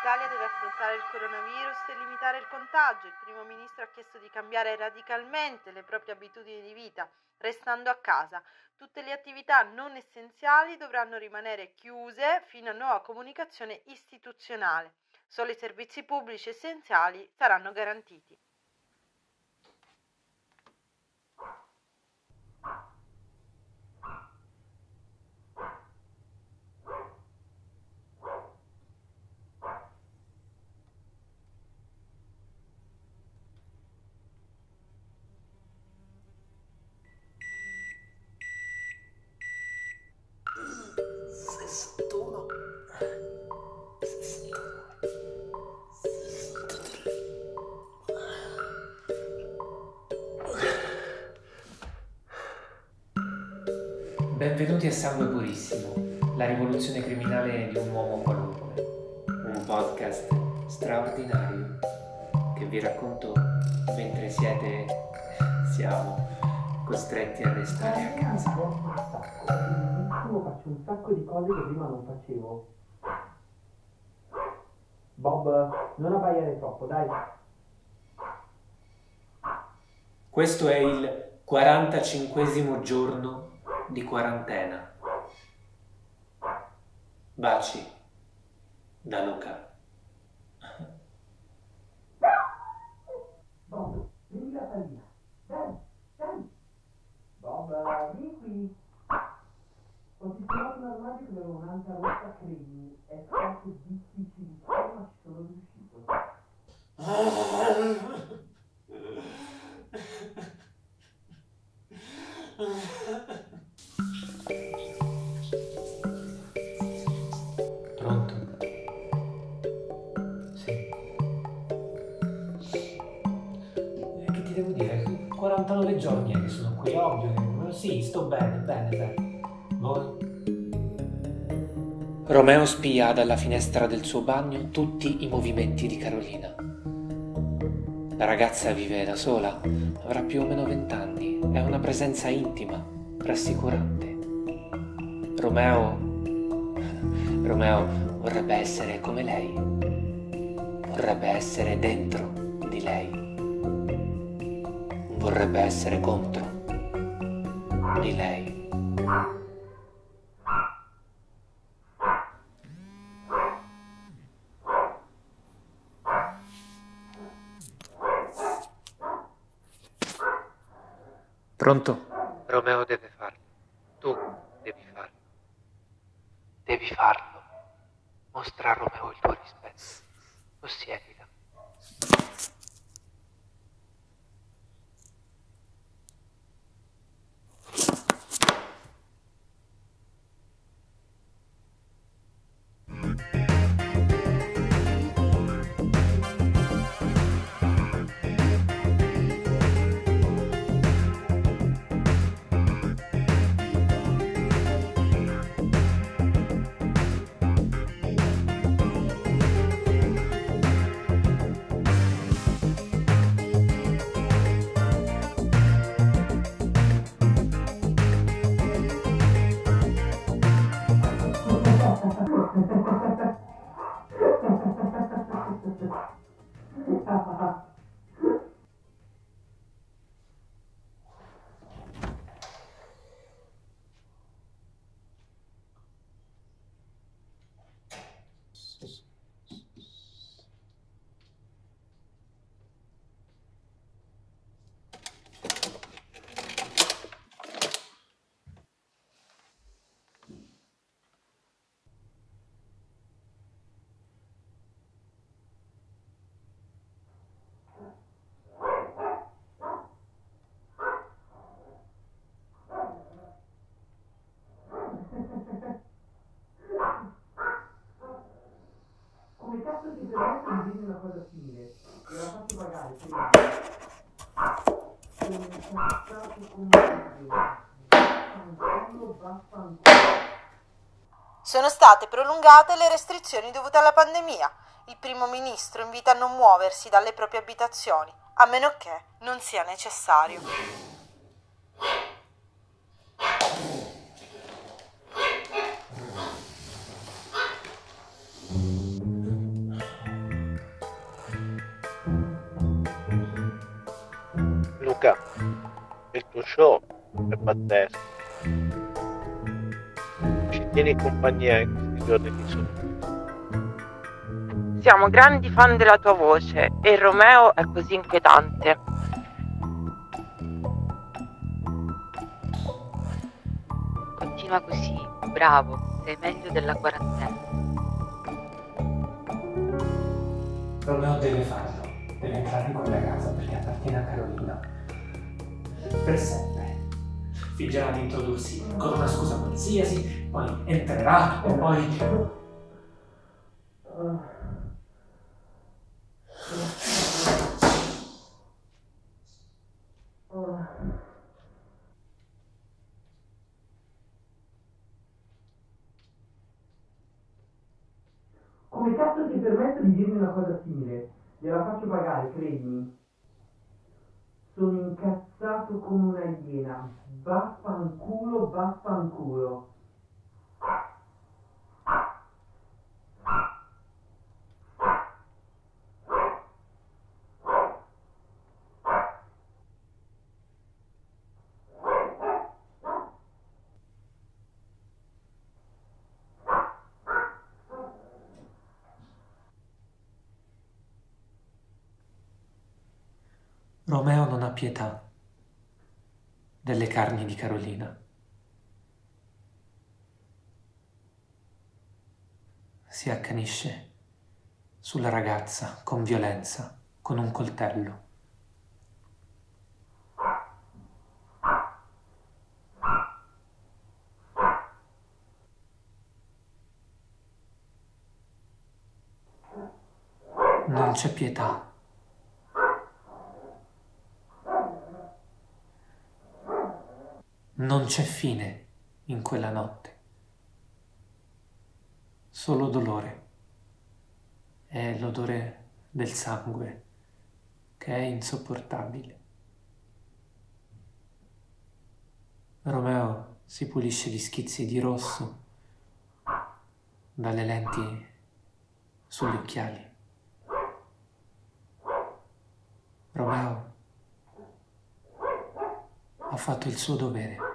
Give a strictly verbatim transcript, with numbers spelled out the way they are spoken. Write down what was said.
l'Italia deve affrontare il coronavirus e limitare il contagio. Il primo ministro ha chiesto di cambiare radicalmente le proprie abitudini di vita, restando a casa. Tutte le attività non essenziali dovranno rimanere chiuse fino a nuova comunicazione istituzionale. Solo i servizi pubblici essenziali saranno garantiti. sessantuno, sessantatré. Benvenuti a Sangue Purissimo, la rivoluzione criminale di un uomo qualunque, un podcast straordinario che vi racconto mentre siete, siamo costretti a restare a casa. Io faccio un sacco di cose che prima non facevo. Bob, non abbaiare troppo, dai. Questo è il quarantacinquesimo giorno di quarantena. Baci da Luca. Bob, vieni la pallina. Dai, dai. Bob, vieni qui. Ho sistemato un armadio che aveva un'anta rossa cremi. È stato difficilissimo, ma ci sono riuscito. Pronto? Sì. E che ti devo dire? quarantanove giorni che sono qui, ovvio che... Sì, sto bene, bene, bene. Voi? Romeo spia dalla finestra del suo bagno tutti i movimenti di Carolina. La ragazza vive da sola, avrà più o meno vent'anni, è una presenza intima, rassicurante. Romeo... Romeo vorrebbe essere come lei, vorrebbe essere dentro di lei, vorrebbe essere contro di lei. Pronto? Romeo deve farlo. Tu devi farlo. Devi farlo. Mostra a Romeo il tuo rispetto. Possiedila. Come cazzo ti permette di dirmi una cosa simile? Me la faccio pagare, prima. Sono incazzato come un vaffanculo. Sono state prolungate le restrizioni dovute alla pandemia. Il primo ministro invita a non muoversi dalle proprie abitazioni, a meno che non sia necessario. show, è pazzesco. Ci tieni compagnia in questi giorni di sole. Siamo grandi fan della tua voce e il Romeo è così inquietante. Continua così, bravo, sei meglio della quarantena. Romeo deve farlo, deve entrare in quella casa perché appartiene a Carolina. Per sempre. Fingerà di introdursi con una scusa qualsiasi, poi entrerà e poi... Come cazzo ti permetto di dirmi una cosa simile? Gliela faccio pagare, credimi. Sono incazzato come una iena. Vaffanculo, vaffanculo. Romeo non ha pietà delle carni di Carolina. Si accanisce sulla ragazza con violenza, con un coltello. Non c'è pietà. Non c'è fine in quella notte. Solo dolore. È l'odore del sangue che è insopportabile. Romeo si pulisce gli schizzi di rosso dalle lenti sugli occhiali. Romeo ha fatto il suo dovere.